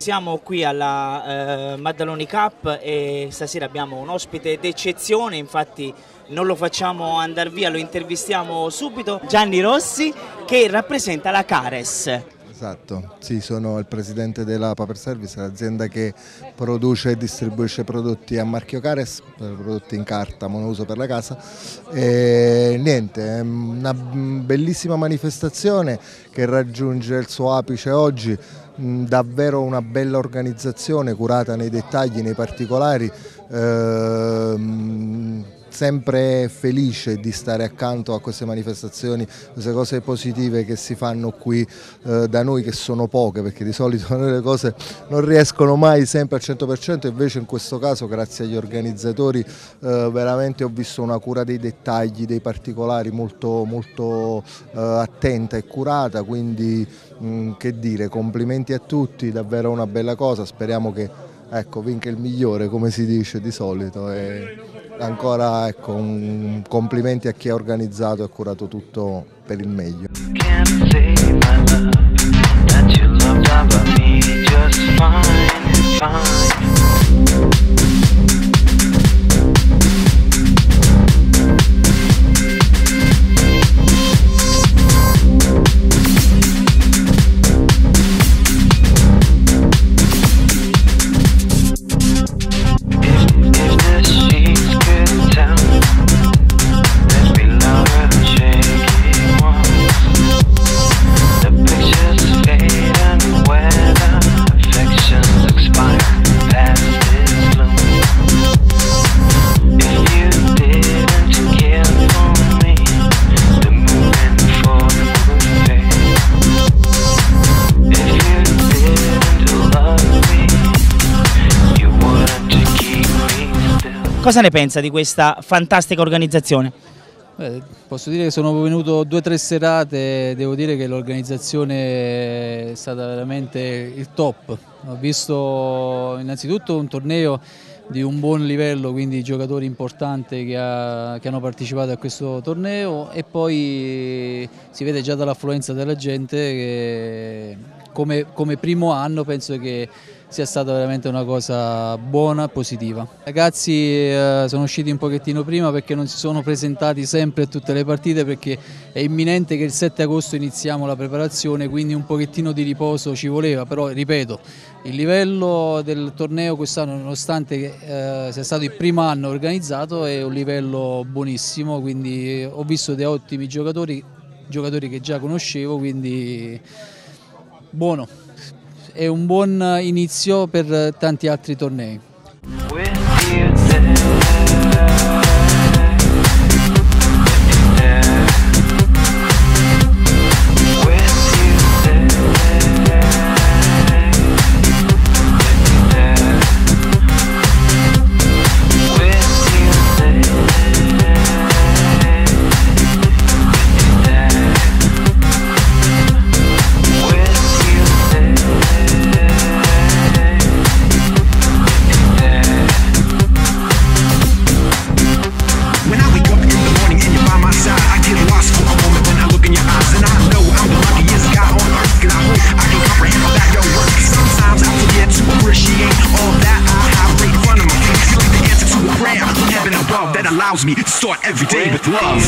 Siamo qui alla Maddaloni Cup e stasera abbiamo un ospite d'eccezione, infatti non lo facciamo andare via, lo intervistiamo subito. Gianni Rossi, che rappresenta la Cares. Esatto, sì, sono il presidente della Paper Service, l'azienda che produce e distribuisce prodotti a marchio Cares, prodotti in carta monouso per la casa. E niente, è una bellissima manifestazione che raggiunge il suo apice oggi, davvero una bella organizzazione curata nei dettagli, nei particolari. Sempre felice di stare accanto a queste manifestazioni, queste cose positive che si fanno qui da noi, che sono poche, perché di solito le cose non riescono mai sempre al 100%, invece in questo caso grazie agli organizzatori veramente ho visto una cura dei dettagli, dei particolari molto attenta e curata, quindi che dire, complimenti a tutti, davvero una bella cosa, speriamo che vinca il migliore, come si dice di solito, e ancora complimenti a chi ha organizzato e ha curato tutto per il meglio. Cosa ne pensa di questa fantastica organizzazione? Posso dire che sono venuto 2 o 3 serate, devo dire che l'organizzazione è stata veramente il top. Ho visto innanzitutto un torneo di un buon livello, quindi giocatori importanti che hanno partecipato a questo torneo, e poi si vede già dall'affluenza della gente che come primo anno penso che sia stata veramente una cosa buona e positiva. I ragazzi sono usciti un pochettino prima perché non si sono presentati sempre a tutte le partite, perché è imminente che il 7 agosto iniziamo la preparazione, quindi un pochettino di riposo ci voleva, però ripeto, il livello del torneo quest'anno, nonostante sia stato il primo anno organizzato, è un livello buonissimo, quindi ho visto dei ottimi giocatori che già conoscevo, quindi buono. È un buon inizio per tanti altri tornei. Allows me to start every day with love.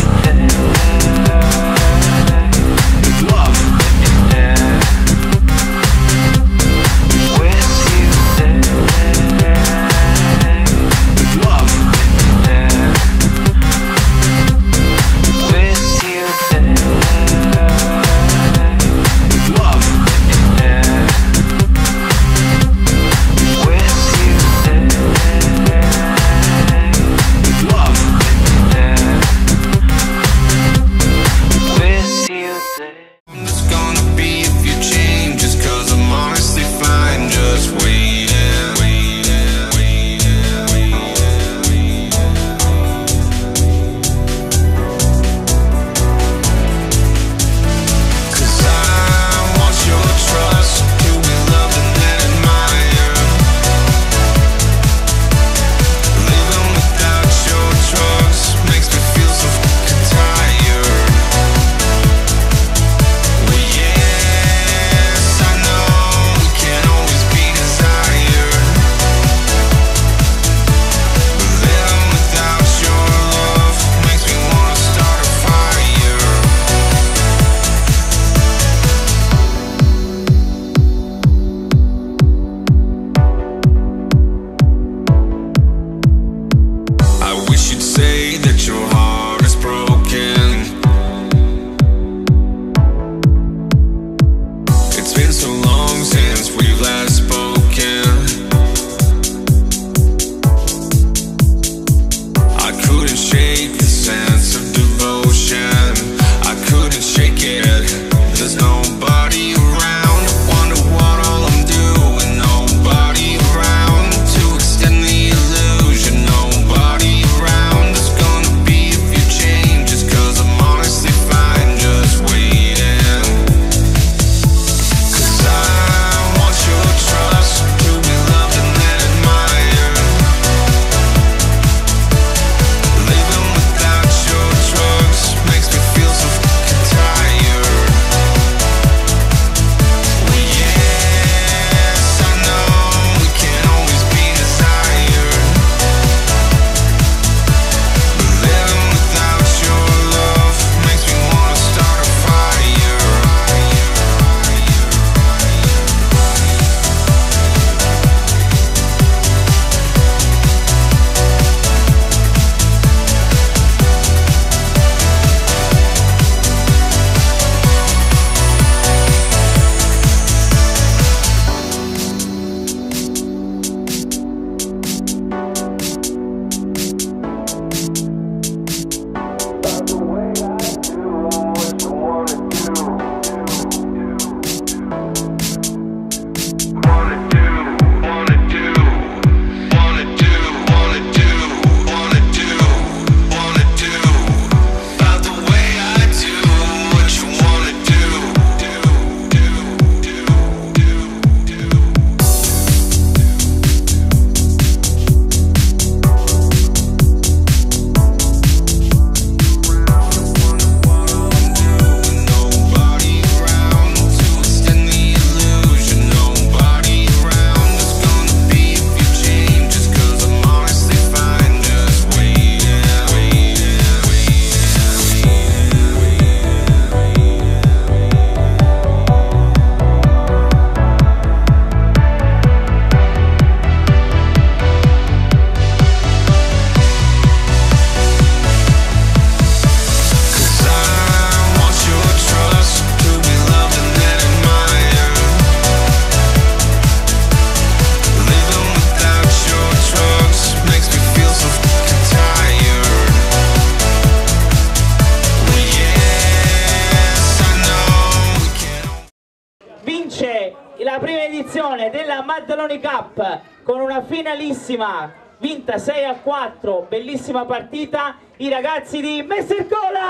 edizione della Maddaloni Cup con una finalissima vinta 6-4, bellissima partita, i ragazzi di Messer Cola!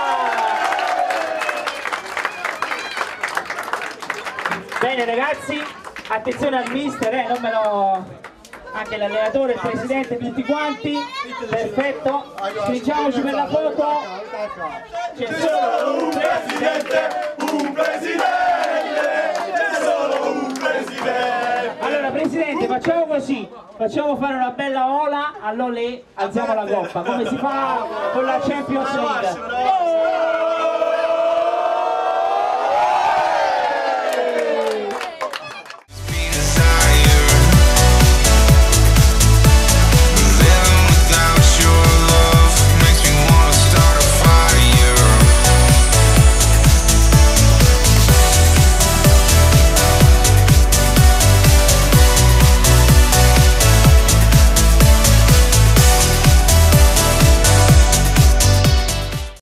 Bene ragazzi, attenzione al mister, non me lo... anche l'allenatore, il presidente, tutti quanti, perfetto, stringiamoci per la foto, c'è solo un presidente, c'è solo un presidente. Allora presidente, facciamo così, facciamo fare una bella ola, allora alziamo la coppa, come si fa con la Champions League.